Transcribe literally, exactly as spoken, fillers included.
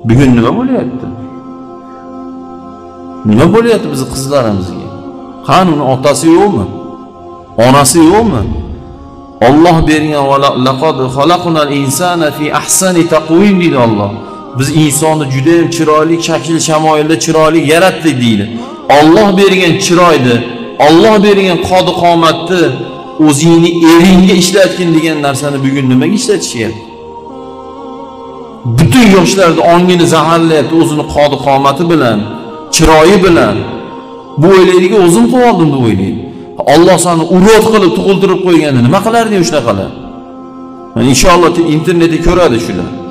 Bugun nima bo'lyapti? Nima bo'lyapti bizning qizlarimizga? Qani uni otasi yo'qmi? Onasi yo'qmi? Alloh bergan va laqad xalaqnal insana fi ahsani taqvim deydi Alloh. Biz insonni juda ham chiroyli shakl shamoilda chiroyli yaratdik deydi. Alloh bergan chiroyni, Alloh bergan qodi-qomatni o'zingni eringga ishlatgin degan narsani bugun nimaga ishlatishyapti? Butun yoshlarni ongini zaharlayapti o'zini qodi-qomati bilan, chiroyi bilan. Bu o'ylaydiga o'zim qildim deb o'ylaydi. Alloh seni urod qilib tug'iltirib qo'yganda nima qilarding o'shaqalar? Mana inshaalloh internetda ko'radi shular.